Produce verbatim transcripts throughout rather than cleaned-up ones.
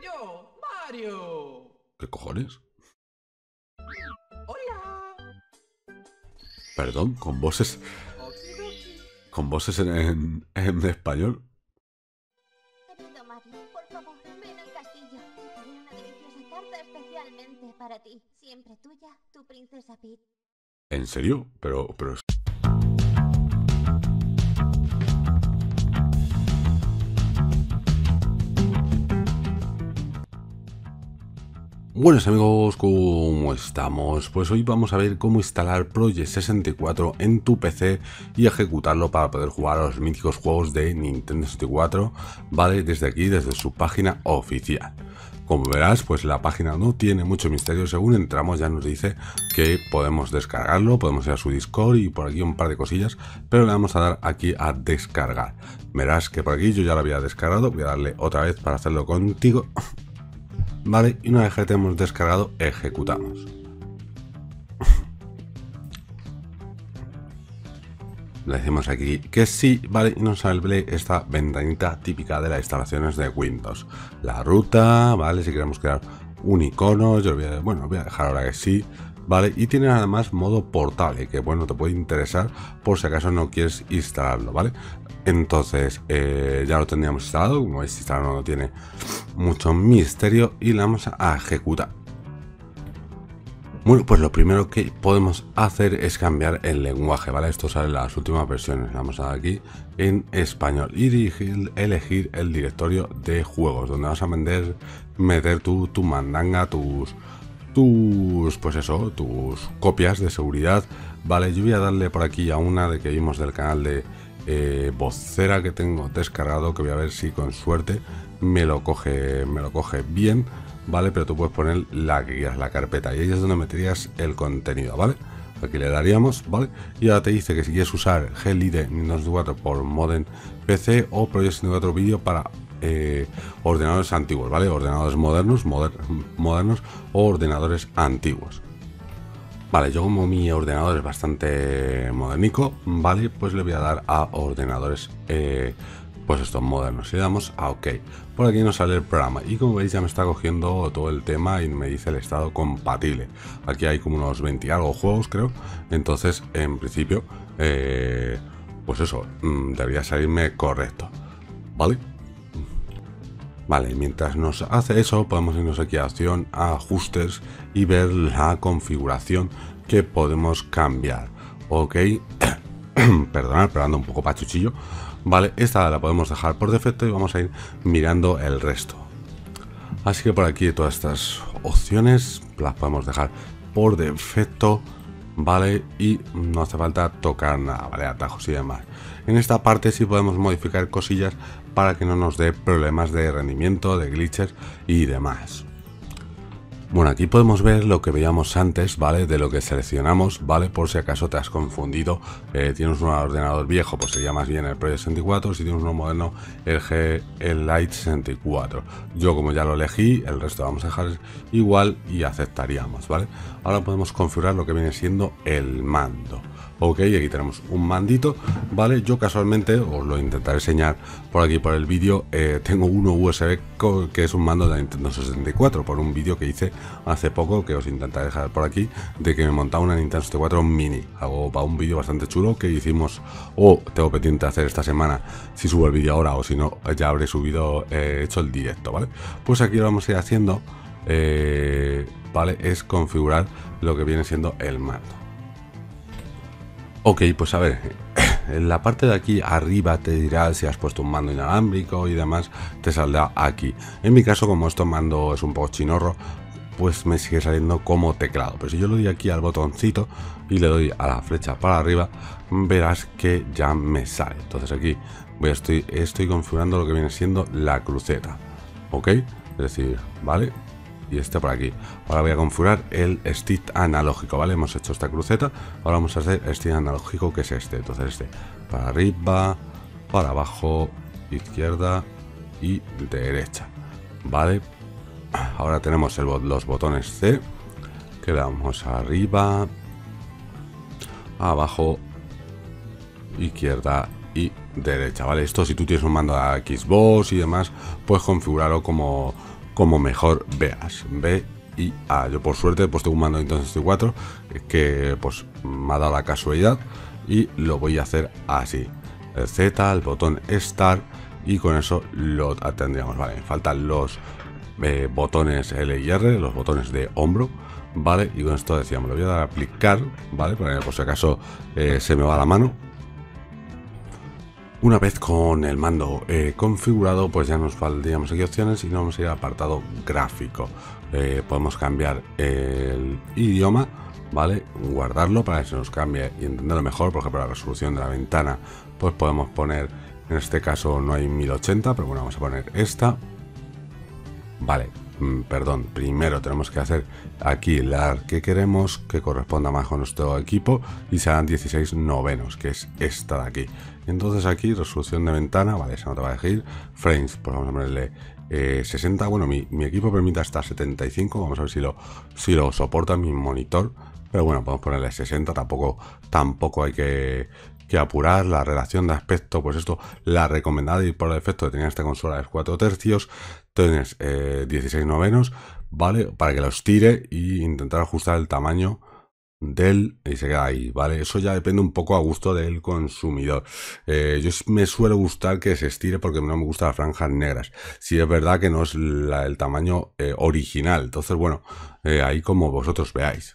yo, Mario. ¿Qué cojones? Hola. Perdón, con voces... Okidoki. Con voces en, en, en español. Querido Mario, por favor, ven al castillo. Haré una deliciosa tarta especialmente para ti. Siempre tuya, tu princesa Peach. ¿En serio? Pero... pero... Buenos amigos, ¿cómo estamos? Pues hoy vamos a ver cómo instalar Project sesenta y cuatro en tu P C y ejecutarlo para poder jugar a los míticos juegos de Nintendo sesenta y cuatro, ¿vale? Desde aquí, desde su página oficial. Como verás, pues la página no tiene mucho misterio. Según entramos ya nos dice que podemos descargarlo, podemos ir a su Discord y por aquí un par de cosillas, pero le vamos a dar aquí a descargar. Verás que por aquí yo ya lo había descargado, voy a darle otra vez para hacerlo contigo. Vale, y una vez que tenemos descargado, ejecutamos. Le decimos aquí que sí, vale, y nos sale esta ventanita típica de las instalaciones de Windows. La ruta, vale, si queremos crear un icono, yo lo voy a, bueno, voy a dejar ahora que sí, vale, y tiene además modo portable, que bueno, te puede interesar por si acaso no quieres instalarlo, vale. Entonces eh, ya lo tendríamos instalado, como veis instalarlo no tiene mucho misterio y le vamos a ejecutar. Bueno, pues lo primero que podemos hacer es cambiar el lenguaje, ¿vale? Esto sale en las últimas versiones. Vamos a dar aquí en español y dirigir, elegir el directorio de juegos, donde vas a meter, meter tu, tu mandanga, tus, tus, pues eso, tus copias de seguridad, ¿vale? Yo voy a darle por aquí a una de que vimos del canal de eh, Vocera que tengo descargado, que voy a ver si con suerte me lo coge, me lo coge bien. Vale, pero tú puedes poner la que quieras, la carpeta, y ahí es donde meterías el contenido, ¿vale? Aquí le daríamos, ¿vale? Y ahora te dice que si quieres usar G L I D Nintendo sesenta y cuatro por modem P C o Project sesenta y cuatro Video para eh, ordenadores antiguos, ¿vale? Ordenadores modernos, moder modernos o ordenadores antiguos. Vale, yo como mi ordenador es bastante modernico, ¿vale? Pues le voy a dar a ordenadores eh, pues estos modernos y le damos a OK. Por aquí nos sale el programa y como veis ya me está cogiendo todo el tema y me dice el estado compatible. Aquí hay como unos veinte y algo juegos, creo. Entonces en principio eh, pues eso, mmm, debería salirme correcto, ¿vale? Vale, mientras nos hace eso podemos irnos aquí a opción, a ajustes y ver la configuración que podemos cambiar. OK. Perdonad, pero ando un poco pachuchillo. Vale, esta la podemos dejar por defecto y vamos a ir mirando el resto. Así que por aquí todas estas opciones las podemos dejar por defecto, vale, y no hace falta tocar nada, vale, atajos y demás. En esta parte sí podemos modificar cosillas para que no nos dé problemas de rendimiento, de glitches y demás. Bueno, aquí podemos ver lo que veíamos antes, ¿vale? De lo que seleccionamos, ¿vale? Por si acaso te has confundido, eh, tienes un ordenador viejo, pues sería más bien el Project sesenta y cuatro, si tienes uno moderno, el G L I D sesenta y cuatro. Yo como ya lo elegí, el resto vamos a dejar igual y aceptaríamos, ¿vale? Ahora podemos configurar lo que viene siendo el mando. OK, aquí tenemos un mandito, ¿vale? Yo casualmente, os lo intentaré enseñar por aquí por el vídeo, eh, tengo uno U S B que es un mando de Nintendo sesenta y cuatro, por un vídeo que hice hace poco, que os intentaré dejar por aquí, de que me montaba una Nintendo sesenta y cuatro mini. Hago para un vídeo bastante chulo que hicimos, o tengo pendiente hacer esta semana, si subo el vídeo ahora o si no, ya habré subido, eh, hecho el directo, ¿vale? Pues aquí lo vamos a ir haciendo, eh, ¿vale? Es configurar lo que viene siendo el mando. OK, pues a ver, en la parte de aquí arriba te dirá si has puesto un mando inalámbrico y demás, te saldrá aquí. En mi caso, como este mando es un poco chinorro, pues me sigue saliendo como teclado. Pero si yo le doy aquí al botoncito y le doy a la flecha para arriba, verás que ya me sale. Entonces aquí voy a estoy, estoy configurando lo que viene siendo la cruceta. OK, es decir, vale. Y este por aquí. Ahora voy a configurar el stick analógico, ¿vale? Hemos hecho esta cruceta, ahora vamos a hacer el stick analógico, que es este. Entonces este, para arriba, para abajo, izquierda y derecha, ¿vale? Ahora tenemos el, los botones C, que le damos arriba, abajo, izquierda y derecha, ¿vale? Esto si tú tienes un mando a Xbox y demás, puedes configurarlo como... como mejor veas. B y A. Yo por suerte pues tengo un mando de Nintendo sesenta y cuatro que pues me ha dado la casualidad y lo voy a hacer así. El Z, el botón Start y con eso lo tendríamos. Vale, me faltan los eh, botones L y R, los botones de hombro. Vale, y con esto decíamos, lo voy a dar a aplicar, vale, para que por si acaso eh, se me va la mano. Una vez con el mando eh, configurado, pues ya nos faltaríamos aquí opciones y nos vamos a ir al apartado gráfico. Eh, podemos cambiar el idioma, vale, guardarlo para que se nos cambie y entenderlo mejor. Por ejemplo, la resolución de la ventana, pues podemos poner, en este caso no hay mil ochenta, pero bueno, vamos a poner esta. Vale. Perdón, primero tenemos que hacer aquí la que queremos que corresponda más con nuestro equipo y serán dieciséis novenos, que es esta de aquí. Entonces aquí resolución de ventana, vale, esa no te va a elegir. Frames, pues vamos a ponerle eh, sesenta. Bueno, mi, mi equipo permite hasta setenta y cinco, vamos a ver si lo, si lo soporta mi monitor. Pero bueno, podemos ponerle sesenta, tampoco, tampoco hay que... que apurar. La relación de aspecto, pues esto, la recomendada y por defecto de tener esta consola es cuatro tercios, tienes eh, dieciséis novenos, vale, para que los tire y intentar ajustar el tamaño del y se queda ahí, vale. Eso ya depende un poco a gusto del consumidor. eh, yo me suele gustar que se estire porque no me gustan las franjas negras. Si es verdad que no es la, el tamaño eh, original, entonces bueno, eh, ahí como vosotros veáis.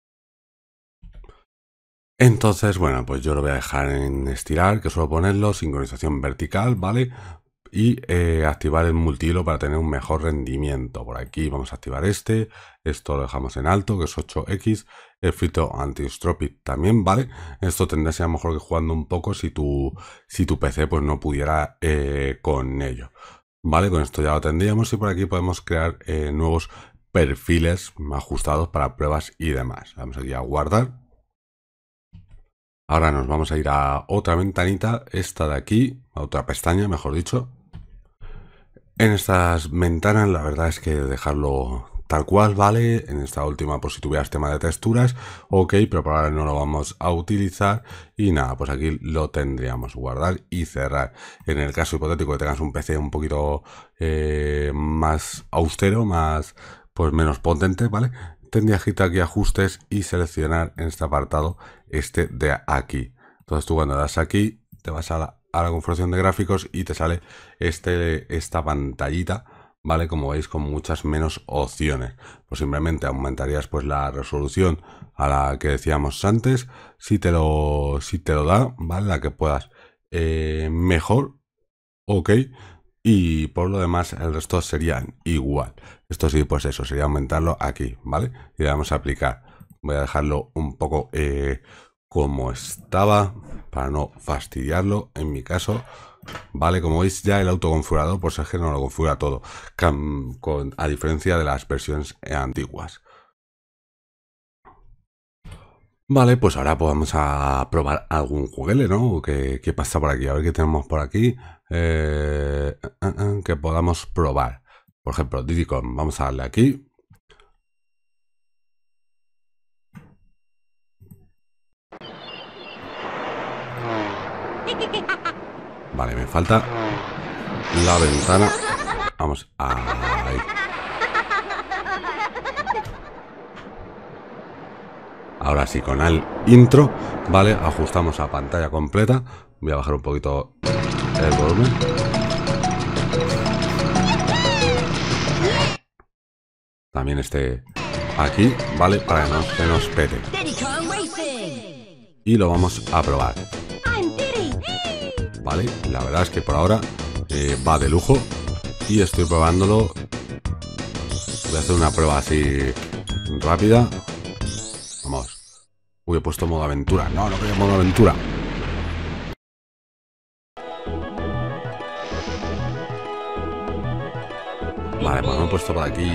Entonces, bueno, pues yo lo voy a dejar en estirar, que suelo ponerlo, sincronización vertical, ¿vale? Y eh, activar el multihilo para tener un mejor rendimiento. Por aquí vamos a activar este, esto lo dejamos en alto, que es ocho equis, el filtro anti-stropic también, ¿vale? Esto tendría que ser mejor que jugando un poco si tu, si tu P C pues no pudiera eh, con ello. Vale, con esto ya lo tendríamos y por aquí podemos crear eh, nuevos perfiles ajustados para pruebas y demás. Vamos aquí a guardar. Ahora nos vamos a ir a otra ventanita, esta de aquí, a otra pestaña, mejor dicho. En estas ventanas la verdad es que dejarlo tal cual, ¿vale? En esta última, pues si tuvieras tema de texturas, ok, pero por ahora no lo vamos a utilizar. Y nada, pues aquí lo tendríamos, guardar y cerrar. En el caso hipotético que tengas un P C un poquito eh, más austero, más, pues menos potente, ¿vale? Tendrías que ir aquí a ajustes y seleccionar en este apartado este de aquí. Entonces tú cuando das aquí te vas a la, a la configuración de gráficos y te sale este, esta pantallita, ¿vale? Como veis, con muchas menos opciones. Pues simplemente aumentarías pues la resolución a la que decíamos antes, si te lo, si te lo da, ¿vale? La que puedas eh, mejor, ok. Y por lo demás el resto serían igual. Esto sí, pues eso, sería aumentarlo aquí, ¿vale? Y le vamos a aplicar. Voy a dejarlo un poco eh, como estaba para no fastidiarlo en mi caso. Vale, como veis ya el autoconfigurador pues es que no lo configura todo, con, a diferencia de las versiones antiguas. Vale, pues ahora pues vamos a probar algún jueguele, ¿no? ¿Qué, qué pasa por aquí? A ver qué tenemos por aquí. Eh, eh, eh, que podamos probar. Por ejemplo, Diddy Kong. Vamos a darle aquí. Vale, me falta la ventana. Vamos a... ahí. Ahora sí, con el intro, vale, ajustamos a pantalla completa. Voy a bajar un poquito el volumen. También este aquí, vale, para que no se nos pete. Y lo vamos a probar. Vale, la verdad es que por ahora eh, va de lujo. Y estoy probándolo. Voy a hacer una prueba así rápida. Vamos. Uy, he puesto modo aventura. No, no quería modo aventura. Vale, pues me he puesto por aquí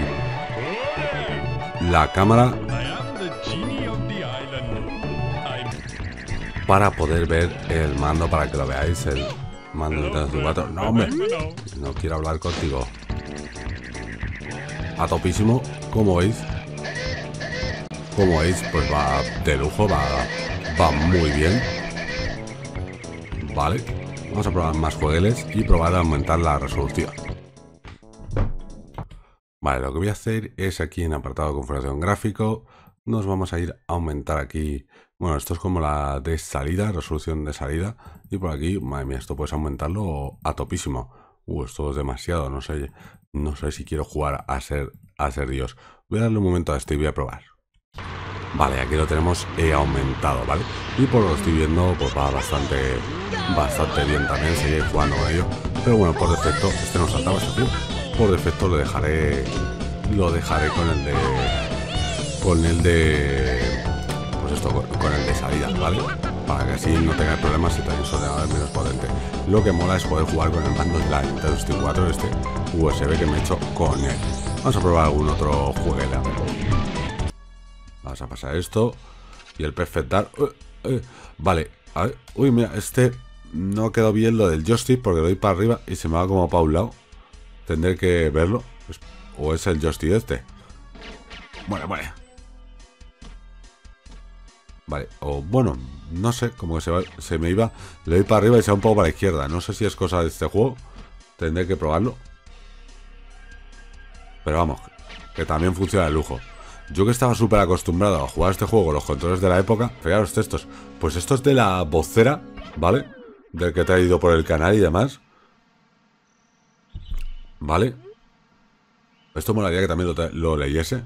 la cámara para poder ver el mando, para que lo veáis. El mando de Nintendo sesenta y cuatro. No, hombre, no quiero hablar contigo. A topísimo, como veis. Como veis, pues va de lujo, va, va muy bien. Vale, vamos a probar más juegueles y probar a aumentar la resolución. Vale, lo que voy a hacer es aquí en apartado de configuración gráfico, nos vamos a ir a aumentar aquí, bueno, esto es como la de salida, resolución de salida, y por aquí, madre mía, esto puedes aumentarlo a topísimo. Uh, esto es demasiado, no sé, no sé si quiero jugar a ser, a ser Dios. Voy a darle un momento a esto y voy a probar. Vale, aquí lo tenemos eh, aumentado, ¿vale? Y por lo que estoy viendo, pues va bastante, bastante bien también, seguiré jugando con ello. Pero bueno, por defecto, este no saltaba, este tío. Por defecto lo dejaré, lo dejaré con el de, con el de, pues esto, con, con el de salida, ¿vale? Para que así no tenga problemas y también su ordenador es menos potente. Lo que mola es poder jugar con el mando de la Nintendo sesenta y cuatro, este U S B que me he hecho con él. Vamos a probar algún otro jueguela. Vamos a pasar esto. Y el perfectar. Uh, uh, vale, a ver. Uy, mira, este no quedó bien lo del joystick porque lo doy para arriba y se me va como para un lado. Tendré que verlo. O es el joystick este. Bueno, bueno. Vale, o bueno, no sé, como que se, va, se me iba. Le doy para arriba y se va un poco para la izquierda. No sé si es cosa de este juego. Tendré que probarlo. Pero vamos, que también funciona de lujo. Yo que estaba súper acostumbrado a jugar este juego con los controles de la época. Fijaros estos. Pues esto es de la vocera, ¿vale? Del que he traído por el canal y demás. ¿Vale? Esto molaría que también lo, lo leyese.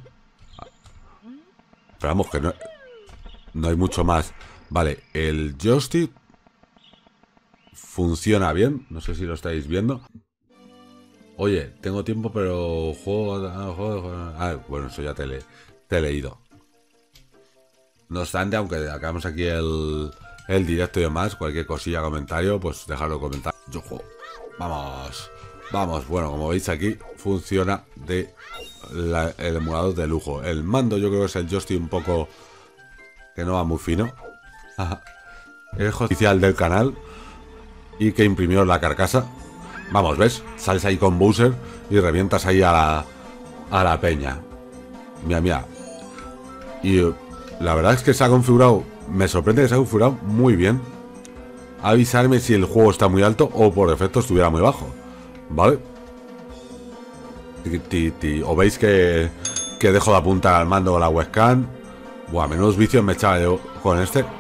Pero vamos, que no, no hay mucho más. Vale, el joystick funciona bien. No sé si lo estáis viendo. Oye, tengo tiempo, pero juego... juego ah, bueno, eso ya te, le, te he leído. No obstante, aunque acabamos aquí el, el directo y demás, cualquier cosilla, comentario, pues dejadlo comentar. Yo juego. Vamos. Vamos, bueno, como veis aquí, funciona de la, el emulador de lujo. El mando yo creo que es el joystick un poco que no va muy fino. El oficial del canal y que imprimió la carcasa. Vamos, ¿ves? Sales ahí con Bowser y revientas ahí a la, a la peña. Mira, mira. Y la verdad es que se ha configurado, me sorprende que se ha configurado muy bien. Avisarme si el juego está muy alto o por defecto estuviera muy bajo. ¿Vale? O veis que, que dejo de apuntar al mando o la webcam. Buah, menudos vicios me echaba yo con este.